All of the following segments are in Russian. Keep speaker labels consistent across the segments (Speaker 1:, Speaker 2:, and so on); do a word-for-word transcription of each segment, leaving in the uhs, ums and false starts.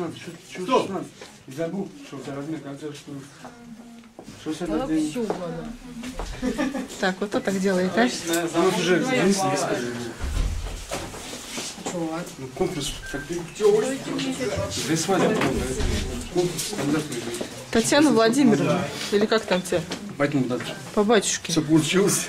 Speaker 1: шестнадцать? Что шестнадцать? Не забыл, что у тебя размер конца шестнадцать. Что сегодня день?
Speaker 2: Так, вот кто так делает, да?
Speaker 1: Ну, это уже здесь, ну, конкурс, как ты? Здесь свадьба. Конкурс стандартный.
Speaker 2: Татьяна Владимировна, или как там тебя?
Speaker 1: Поэтому дальше.
Speaker 2: По батюшке.
Speaker 1: Все получилось.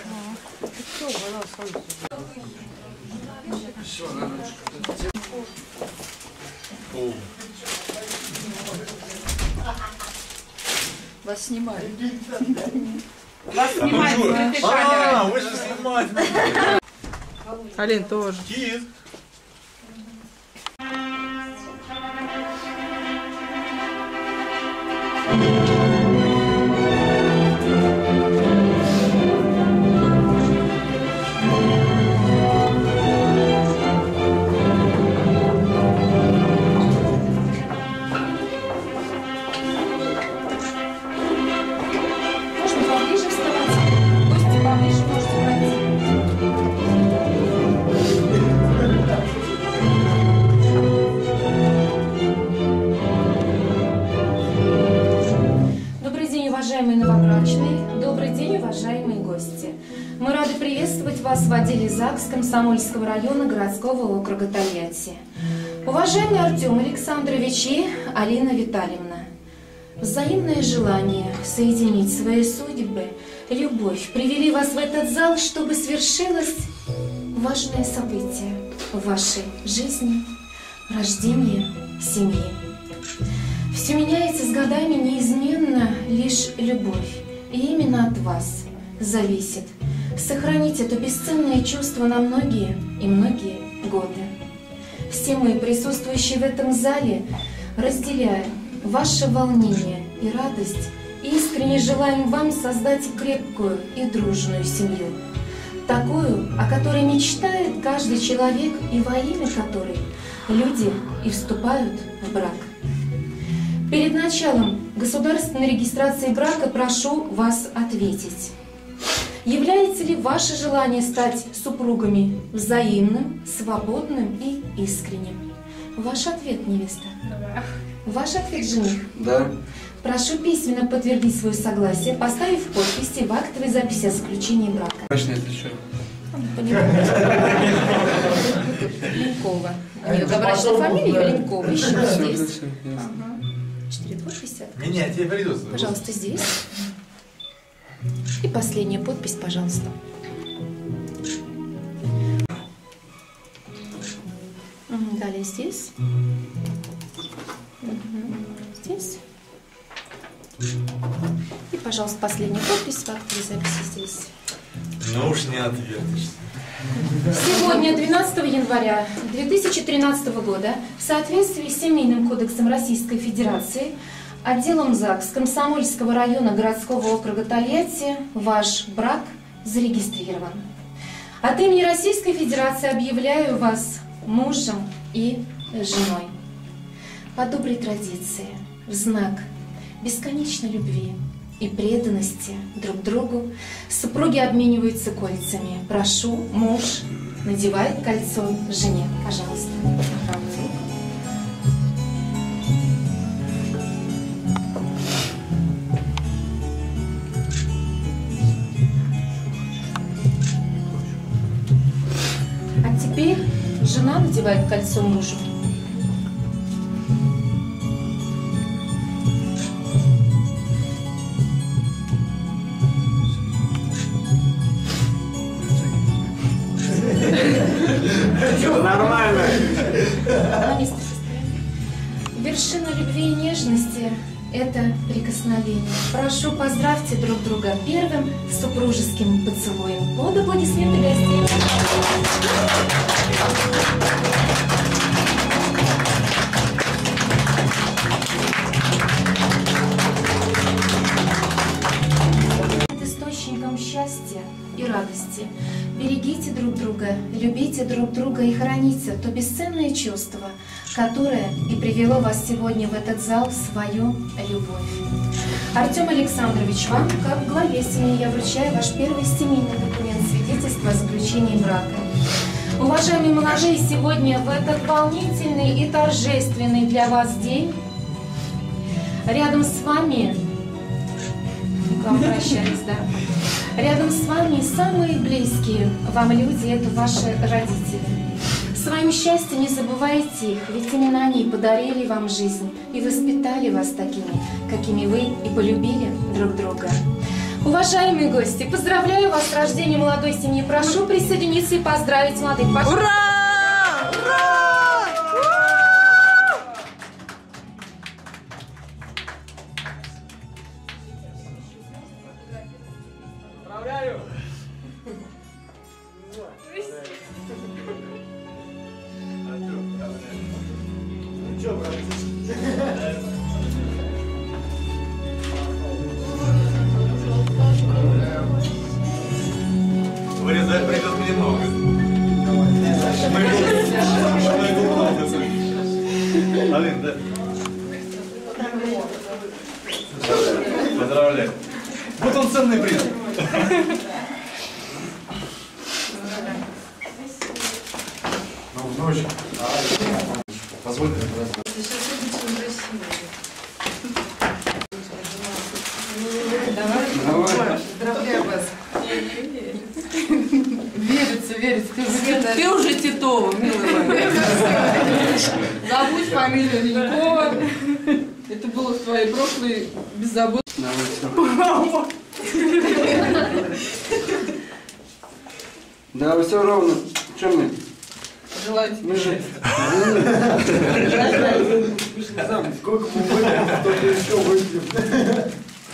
Speaker 2: Вас снимают.
Speaker 3: Вас снимают скрытой камерой.
Speaker 4: А, вы же снимаете.
Speaker 2: Алин тоже.
Speaker 4: Киз.
Speaker 3: Уважаемые новобрачные, добрый день, уважаемые гости. Мы рады приветствовать вас в отделе ЗАГС Комсомольского района городского округа Тольятти. Уважаемый Артем Александрович и Алина Витальевна, взаимное желание соединить свои судьбы, любовь привели вас в этот зал, чтобы свершилось важное событие в вашей жизни – рождение семьи. Все меняется с годами, неизменно лишь любовь. И именно от вас зависит сохранить это бесценное чувство на многие и многие годы. Все мы, присутствующие в этом зале, разделяем ваше волнение и радость и искренне желаем вам создать крепкую и дружную семью. Такую, о которой мечтает каждый человек и во имя которой люди и вступают в брак. Перед началом государственной регистрации брака прошу вас ответить. Является ли ваше желание стать супругами взаимным, свободным и искренним? Ваш ответ, невеста.
Speaker 5: Да.
Speaker 3: Ваш ответ, жених.
Speaker 1: Да.
Speaker 3: Прошу письменно подтвердить свое согласие, поставив подписи в актовой записи о заключении брака.
Speaker 1: Конечно, это что?
Speaker 3: Ленкова. У нее добрачная фамилия Ленкова. Еще здесь. Четыре подписи.
Speaker 4: Не, не, тебе придется.
Speaker 3: Пожалуйста, здесь. И последняя подпись, пожалуйста. Далее здесь. Здесь. И, пожалуйста, последняя подпись в актовой записи здесь.
Speaker 4: Ну уж не ответишь.
Speaker 3: Сегодня, двенадцатого января две тысячи тринадцатого года, в соответствии с Семейным кодексом Российской Федерации, отделом ЗАГС Комсомольского района городского округа Тольятти, ваш брак зарегистрирован. От имени Российской Федерации объявляю вас мужем и женой. По доброй традиции, в знак бесконечной любви и преданности друг другу супруги обмениваются кольцами. Прошу, муж надевает кольцо жене. Пожалуйста, на правую руку. А теперь жена надевает кольцо мужу.
Speaker 1: Нормально.
Speaker 3: На место сестры. Вершина любви и нежности – это прикосновение. Прошу, поздравьте друг друга первым супружеским поцелуем. Под аплодисменты гостей. Источником счастья и радости. Берегите друг друга, любите друг друга и храните то бесценное чувство, которое и привело вас сегодня в этот зал, свою любовь. Артем Александрович, вам, как главе семьи, я вручаю ваш первый семейный документ, свидетельство о заключении брака. Уважаемые молодые, сегодня в этот волнительный и торжественный для вас день рядом с вами, к вам обращаюсь, да, рядом с вами самые близкие вам люди, это ваши родители. Своим счастьем не забывайте их, ведь именно они подарили вам жизнь и воспитали вас такими, какими вы и полюбили друг друга. Уважаемые гости, поздравляю вас с рождением молодой семьи. Прошу присоединиться и поздравить молодых. Пожалуйста.
Speaker 2: Ура! Ура!
Speaker 1: Поздравляю! Ну что, брат?
Speaker 4: Вырезать придется немного. Алин, да? Поздравляю. Вот он ценный приз.
Speaker 1: Ночь.
Speaker 4: Позвольте.
Speaker 1: Давай.
Speaker 5: Поздравляю вас. Верится, верится. Ты уже, ты уже Титова, милая. Забудь фамилию Ленькова. Это было в твоей прошлой беззаботной.
Speaker 1: Да, вы все ровно. Что мы?
Speaker 5: Желаю тебе.
Speaker 1: Мы же... Сколько мы выпьем, столько еще выпьем.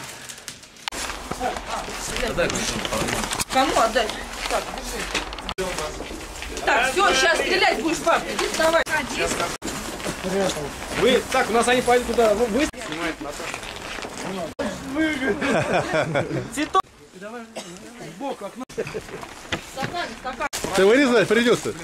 Speaker 5: Кому отдать? Так, держи. Так, все, сейчас стрелять будешь, пап. Иди вставай.
Speaker 1: Вы, так, у нас они пойдут туда, вы снимает Наташа. Цветок. Давай, в бок, окно.
Speaker 5: Стакан, стакан.
Speaker 6: Ты вырезать придется.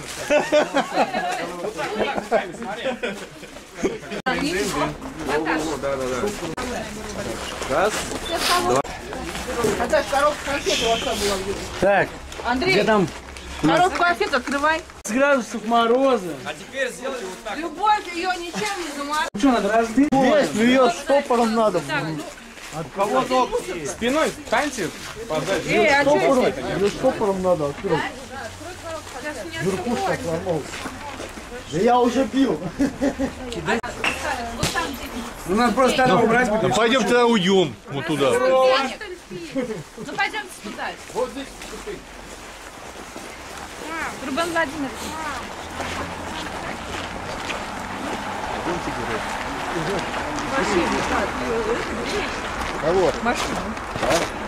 Speaker 1: Раз.
Speaker 5: Наташ, коробку конфет у отца была где-то.
Speaker 1: Так,
Speaker 5: Андрей,
Speaker 1: где там
Speaker 5: коробку конфет открывай.
Speaker 1: с градусов мороза?
Speaker 5: Любовь ее ничем не заморозит.
Speaker 1: Что, надо раздыть?
Speaker 6: Есть, ну ее стопором надо.
Speaker 1: От кого-то спиной танцы подать.
Speaker 5: Эй, а что это?
Speaker 6: Ее стопором надо открыть. Верхушка сломалась. Да я уже бил.
Speaker 1: Ну, надо просто тогда убрать.
Speaker 6: Ну пойдем тогда уйдем вот туда.
Speaker 7: Ну пойдемте туда.
Speaker 1: Вот здесь ступень.
Speaker 7: Рубен Владимирович.
Speaker 6: Кого?
Speaker 5: Машину.